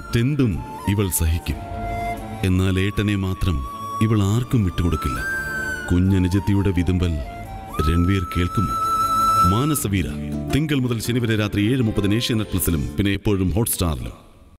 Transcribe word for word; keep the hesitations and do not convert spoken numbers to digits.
മറ്റെന്തും ഇവൾ സഹിക്കും. എന്നാൽ ഏട്ടനെ മാത്രം ഇവൾ ആർക്കും വിട്ടുകൊടുക്കില്ല. കുഞ്ഞനുജത്തിയുടെ വിതുമ്പൽ രൺവീർ കേൾക്കുമോ? മാനസവീര തിങ്കൾ മുതൽ ശനി വരെ രാത്രി ഏഴ് മുപ്പതിന് ഏഷ്യാനെറ്റ് പ്ലസിലും പിന്നെ എപ്പോഴും ഹോട്ട്സ്റ്റാറിലും.